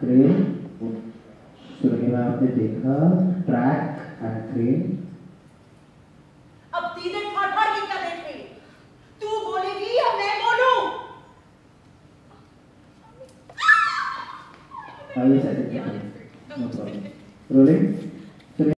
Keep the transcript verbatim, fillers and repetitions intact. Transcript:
Crane, शुरू में आपने देखा ट्रैक एंड क्रेन। अब सीधे ठाठार की क्या देख रही? तू बोलेगी या मैं बोलूं? आइए सर, नो प्रॉब्लम। रोलिंग।